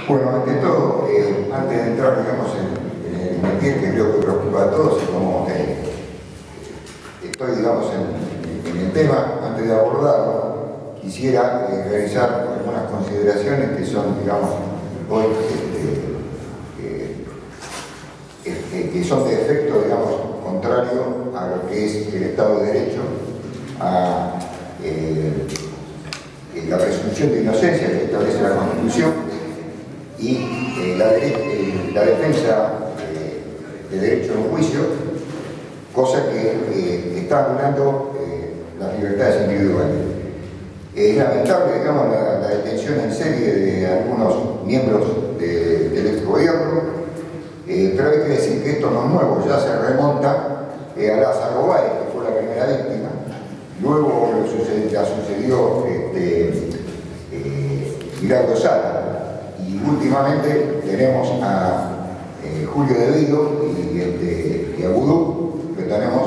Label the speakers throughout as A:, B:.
A: Bueno, ante todo, antes de entrar, digamos, en el métier que creo que preocupa a todos, y como estoy, digamos, en el tema, antes de abordarlo, quisiera realizar algunas consideraciones que son, digamos, hoy, que son de efecto, digamos, contrario a lo que es el Estado de Derecho, a la presunción de inocencia que establece la Constitución y la defensa de derecho a un juicio, cosa que está anulando las libertades individuales. Es lamentable, digamos, la detención en serie de algunos miembros del exgobierno, pero hay que decir que esto no es nuevo, ya se remonta a Lázaro Báez, que fue la primera víctima. Luego la sucedió Giraldo Sala, y últimamente tenemos a Julio De Vido y a Vudú, que tenemos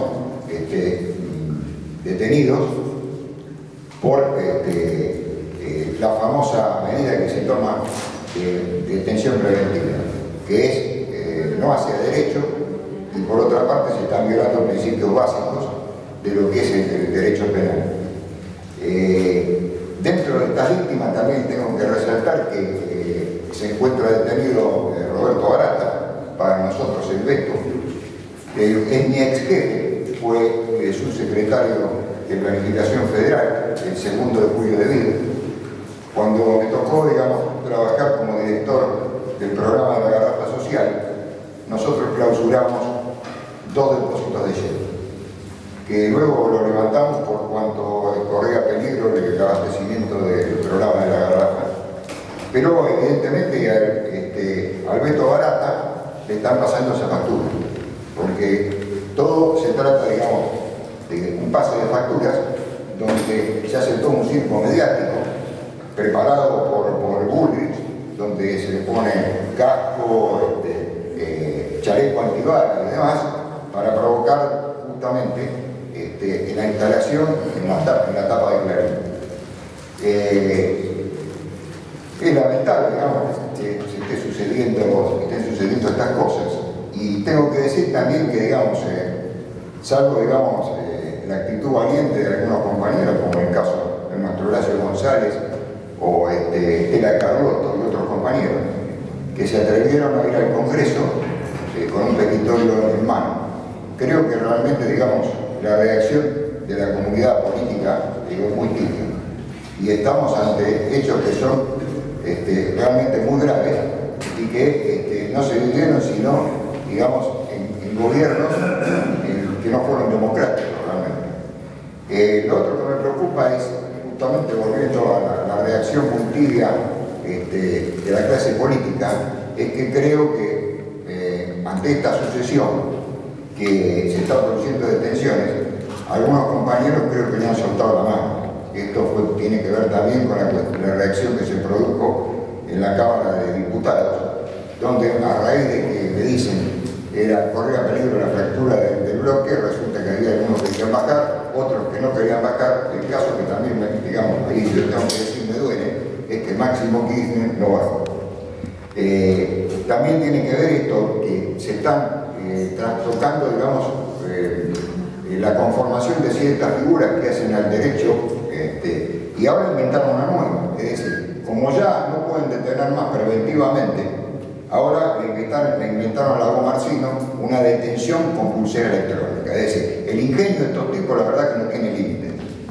A: detenidos por la famosa medida que se toma de detención preventiva, que es no hacia derecho, y por otra parte se están violando principios básicos de lo que es el derecho penal. Dentro de estas víctimas también tengo que resaltar que se encuentra detenido Roberto Barata, para nosotros el Beto, que es mi ex jefe, fue subsecretario de Planificación Federal, el 2 de Julio De Vido. Cuando me tocó, digamos, trabajar como director del programa de la Garrafa Social, nosotros clausuramos 2 depósitos de hielo, que luego lo levantamos por cuanto corría peligro el abastecimiento del programa de la Garrafa. Pero evidentemente al Beto Barata le están pasando esa factura, porque todo se trata, digamos, de un pase de facturas donde se hace todo un circo mediático preparado por Bullrich, donde se le pone casco, chaleco antibalas y demás, para provocar justamente en la instalación, en la tapa de Clarín. Es lamentable, digamos, que estén sucediendo estas cosas. Y tengo que decir también que, digamos, salvo, digamos, la actitud valiente de algunos compañeros, como en el caso de nuestro Horacio González o Estela Carlotto y otros compañeros, que se atrevieron a ir al Congreso con un petitorio en mano. Creo que realmente, digamos, la reacción de la comunidad política es muy tibia. Y estamos ante hechos que son realmente muy graves y que no se vivieron sino, digamos, en gobiernos que no fueron democráticos realmente. Lo otro que me preocupa es, justamente volviendo a la reacción muy tibia de la clase política, es que creo que ante esta sucesión que se está produciendo detenciones, algunos compañeros creo que le han soltado la mano. Esto tiene que ver también con la reacción que se produjo en la Cámara de Diputados, donde a raíz de que le dicen corría peligro la fractura del bloque, resulta que había algunos que querían bajar, otros que no querían bajar. El caso que también, digamos, ahí yo tengo que decir me duele, es que Máximo Kirchner no bajó. También tiene que ver esto, que se están trastocando, digamos, la conformación de ciertas figuras que hacen al derecho, y ahora inventaron una nueva. Es decir, como ya no pueden detener más preventivamente, ahora le inventaron a Lago Marcino una detención con pulsera electrónica. Es decir, el ingenio de estos tipos, la verdad, que no tiene límite.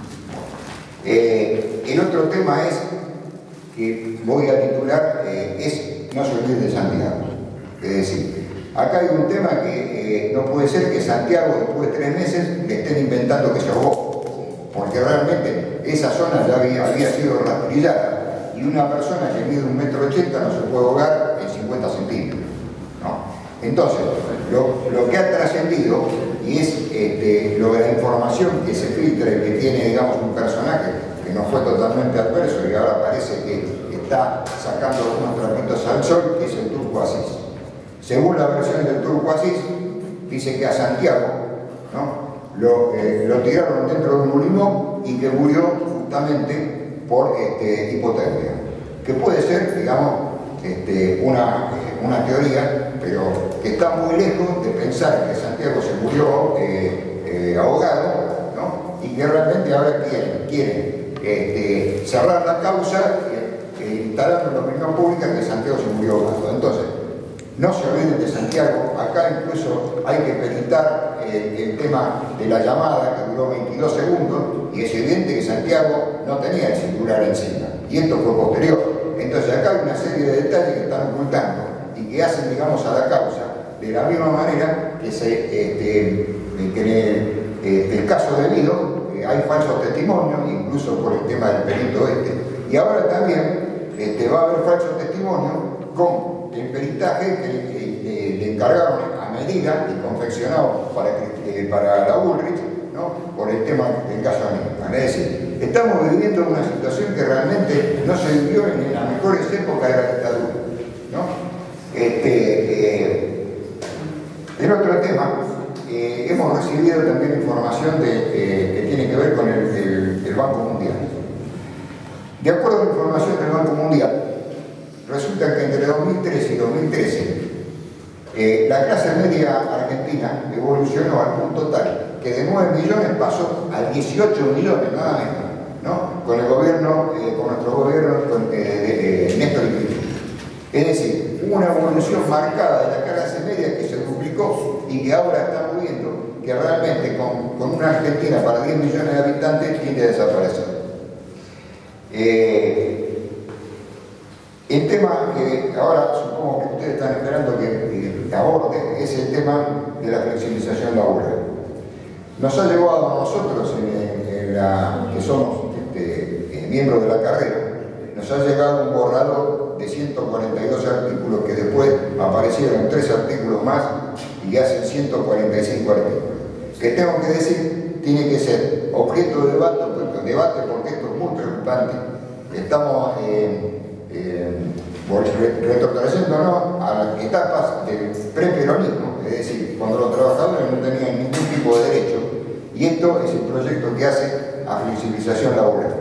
A: El otro tema es, que voy a titular, es no se olvide de Santiago. Es decir, acá hay un tema que no puede ser que Santiago, después de 3 meses, le estén inventando que se ahogó, porque realmente esa zona ya había sido rastrillada, y una persona que mide 1,80 m no se puede ahogar en 50 centímetros, ¿no? Entonces, lo que ha trascendido, y es lo de la información que se filtra y que tiene, digamos, un personaje que no fue totalmente adverso y ahora parece que está sacando algunos trapitos al sol, que es el Turco Asís. Según la versión del Turco Asís, dice que a Santiago, ¿no?, lo tiraron dentro de un limón y que murió justamente por hipotermia. Que puede ser, digamos, una teoría, pero que está muy lejos de pensar que Santiago se murió ahogado, ¿no? Y que realmente ahora quieren cerrar la causa instalando en la opinión pública que Santiago se murió ahogado. Entonces, no se olviden de Santiago. Acá incluso hay que peritar el tema de la llamada que duró 22 segundos y es evidente que Santiago no tenía el celular encima y esto fue posterior. Entonces acá hay una serie de detalles que están ocultando y que hacen, digamos, a la causa de la misma manera que en el caso de Lido hay falsos testimonios, incluso por el tema del perito y ahora también va a haber falsos testimonios con el peritaje que le encargaron a medida y confeccionado para la Bullrich, ¿no? Por el tema del caso Aníbal. Es decir, estamos viviendo una situación que realmente no se vivió en las mejores épocas de la dictadura, ¿no? El otro tema, hemos recibido también información que tiene que ver con el Banco Mundial. De acuerdo a la información del Banco Mundial, resulta que entre 2013 y 2013 la clase media argentina evolucionó al punto tal que de 9 millones pasó a 18 millones, nada menos, ¿no? Con el gobierno, con nuestro gobierno de Néstor y Cristina. Es decir, hubo una evolución marcada de la clase media que se duplicó y que ahora estamos viendo que realmente con una Argentina para 10 millones de habitantes tiende a desaparecer. El tema que ahora supongo que ustedes están esperando que aborde es el tema de la flexibilización laboral. Nos ha llevado a nosotros, que somos miembros de la carrera, nos ha llegado un borrador de 142 artículos que después aparecieron 3 artículos más y hacen 145 artículos. Que tengo que decir, tiene que ser objeto de debate porque esto es muy preocupante. Estamos retrocediendo a las etapas del preperonismo, es decir, cuando los trabajadores no tenían ningún tipo de derecho, y esto es el proyecto que hace a flexibilización laboral.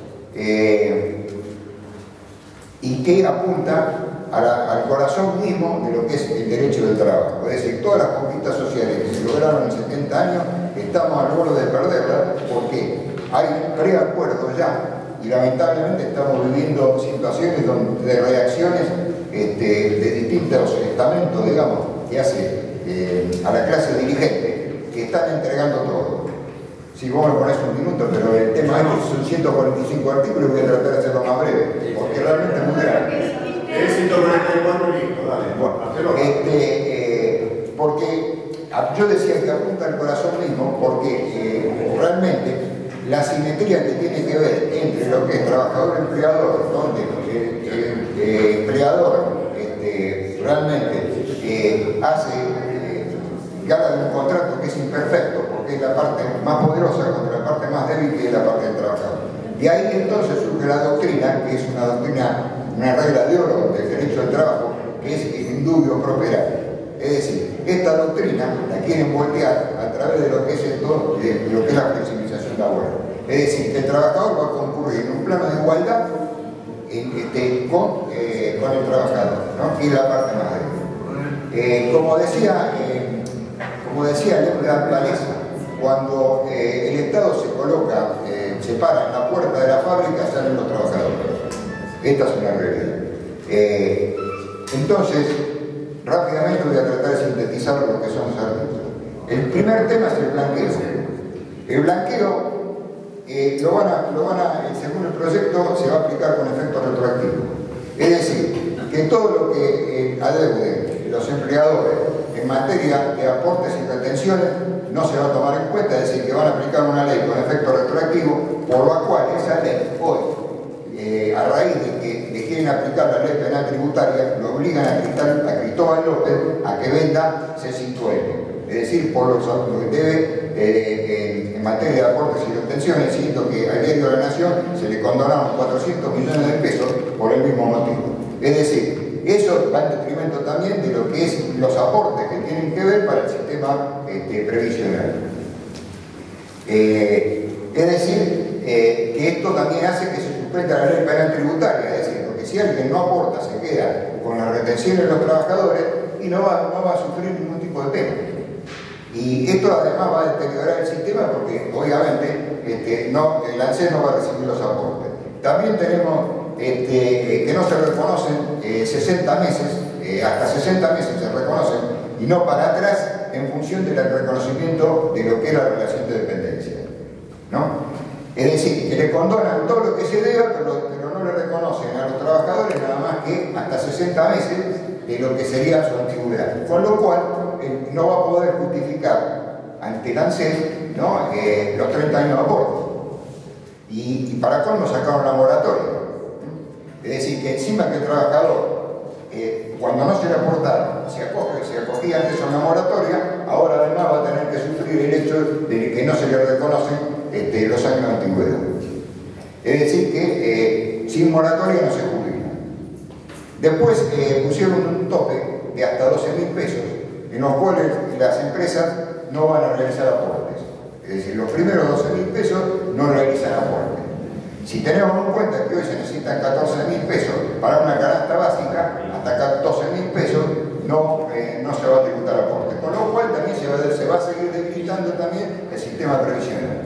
A: Y que apunta al corazón mismo de lo que es el derecho del trabajo. Es decir, todas las conquistas sociales que se lograron en 70 años, estamos al borde de perderlas porque hay preacuerdos ya y lamentablemente estamos viviendo situaciones de reacciones de distintos estamentos, digamos, que hace a la clase dirigente, que están entregando todo. Si vos me ponés un minuto, pero el tema es que son 145 artículos y voy a tratar de hacerlo más breve, porque realmente es muy grande.
B: Es 144 libros, dale.
A: Bueno, porque yo decía que apunta al corazón mismo, porque realmente la simetría que tiene que ver entre lo que es trabajador-empleador, donde el empleador realmente gana de un contrato que es imperfecto, porque es la parte más poderosa contra la parte más débil, que es la parte del trabajador. Y ahí entonces surge la doctrina, que es una doctrina, una regla de oro del derecho al trabajo, que es el indubio pro operario. Es decir, esta doctrina la quieren voltear a través de lo que es esto, de lo que es la flexibilización laboral. Es decir, que el trabajador va a concurrir en un plano de igualdad con el trabajador, ¿no? Que es la parte más débil. Como decía León Planesa, cuando el Estado se coloca, se para en la puerta de la fábrica, salen los trabajadores. Esta es una realidad. Entonces, rápidamente voy a tratar de sintetizar lo que son los artículos. El primer tema es el blanqueo. El blanqueo según el proyecto, se va a aplicar con efecto retroactivo. Es decir, que todo lo que adeuden los empleadores en materia de aportes y retenciones no se va a tomar en cuenta, es decir, que van a aplicar una ley con efecto retroactivo, por la cual esa ley hoy, a raíz de que le quieren aplicar la ley penal tributaria, lo obligan a Cristóbal López a que venda C5N. Es decir, por lo que debe en materia de aportes y retenciones, siendo que al diario de la Nación se le condonaron 400 millones de pesos por el mismo motivo. Es decir, eso va en detrimento también de lo que es los aportes que tienen que ver para el sistema previsional. Es decir, que esto también hace que se suspenda la ley penal tributaria, es decir, porque si alguien no aporta, se queda con la retención de los trabajadores y no va a sufrir ningún tipo de pena. Y esto además va a deteriorar el sistema porque obviamente el ANSES no va a recibir los aportes. También tenemos que no se reconocen 60 meses, hasta 60 meses se reconocen y no para atrás en función del reconocimiento de lo que es la relación de dependencia, ¿no? Es decir, que le condonan todo lo que se deba, pero no le reconocen a los trabajadores nada más que hasta 60 meses de lo que sería su antigüedad. Con lo cual, no va a poder justificar ante el ANSES, ¿no? Los 30 años de aporte. Y para colmo sacaron la moratoria. Es decir, que encima que el trabajador, cuando no se le aportaba, se acogía antes a una moratoria, ahora además va a tener que sufrir el hecho de que no se le reconocen los años de antigüedad. Es decir, que sin moratoria no se jubila. Después pusieron un tope de hasta 12.000 pesos, en los cuales las empresas no van a realizar aportes. Es decir, los primeros 12.000 pesos no realizan aportes. Si tenemos en cuenta que hoy se necesitan 14.000 pesos para una canasta básica, hasta 12.000 pesos no se va a tributar aporte. Con lo cual también se va a seguir debilitando también el sistema previsional.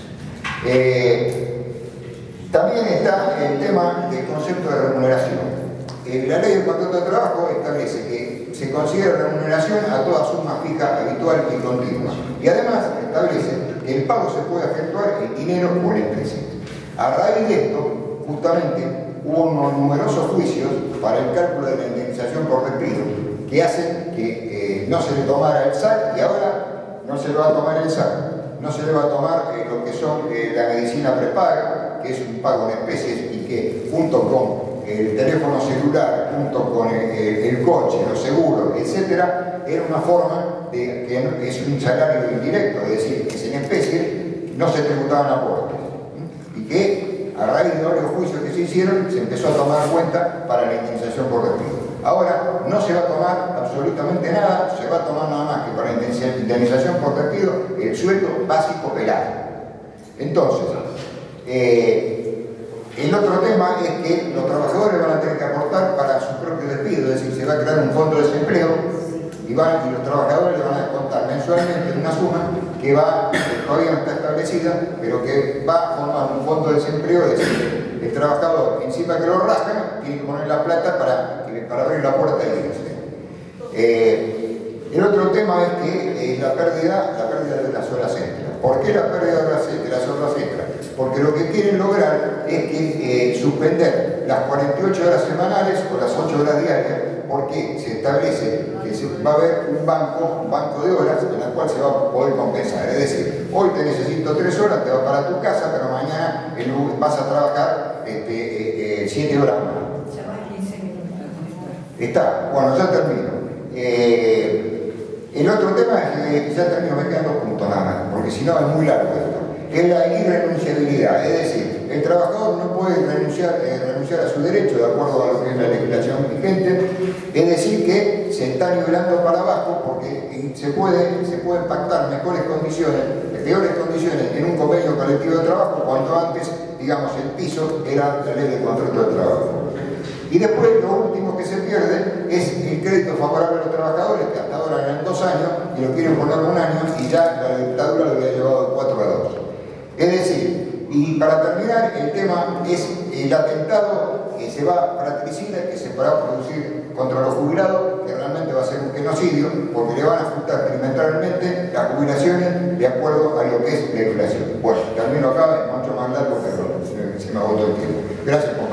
A: También está el tema del concepto de remuneración. La ley de contrato de trabajo establece que se considera remuneración a toda suma fija, habitual y continua. Y además establece que el pago se puede efectuar en dinero o en especie. A raíz de esto, justamente, hubo unos numerosos juicios para el cálculo de la indemnización por despido, que hacen que no se le tomara el SAC y ahora no se le va a tomar el SAC. No se le va a tomar lo que son la medicina prepaga, que es un pago en especies y que junto con el teléfono celular, junto con el coche, los seguros, etc., era una forma de que es un salario indirecto, es decir, que es en especie, no se tributaban aportes. Y que a raíz de varios juicios que se hicieron, se empezó a tomar cuenta para la indemnización por despido. Ahora no se va a tomar absolutamente nada, se va a tomar nada más que para la indemnización por despido el sueldo básico pelado. Entonces, el otro tema es que los trabajadores van a tener que aportar para su propio despido, es decir, se va a crear un fondo de desempleo y los trabajadores le van a descontar mensualmente una suma que todavía no está establecida, pero que va a formar un fondo de desempleo, es decir, el trabajador encima que lo rascan tiene que poner la plata para abrir la puerta y irse. El otro tema es que la pérdida de las horas extras. ¿Por qué la pérdida de las horas extras? Porque lo que quieren lograr es que suspender las 48 horas semanales o las 8 horas diarias, porque se establece que va a haber un banco de horas en la cual se va a poder compensar. Es decir, hoy te necesito 3 horas, te vas para tu casa, pero mañana vas a trabajar 7 horas más.
C: Ya va 15 minutos.
A: Está, bueno, ya termino. El otro tema es que ya termino, me quedan 2 puntos nada más, porque si no es muy largo esto. Es la irrenunciabilidad, es decir, el trabajador no puede renunciar a su derecho de acuerdo a lo que es la legislación vigente, es decir, que se está nivelando para abajo porque se pueden pactar mejores condiciones, peores condiciones en un convenio colectivo de trabajo cuando antes, digamos, el piso era la ley de contrato de trabajo. Y después lo último que se pierde es el crédito favorable a los trabajadores, que hasta ahora eran 2 años y lo quieren poner 1 año y ya la dictadura lo había llevado de 4 a 2. Es decir, y para terminar, el tema es el atentado que se va fratricida, que se va a producir contra los jubilados, que realmente va a ser un genocidio, porque le van a ajustar trimestralmente las jubilaciones de acuerdo a lo que es la inflación. Bueno, termino acá, es mucho más largo, pero se me agotó el tiempo. Gracias por